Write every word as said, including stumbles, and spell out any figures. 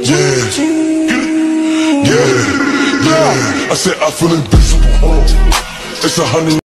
Yeah, yeah, yeah. I said I feel invincible. It's a honey.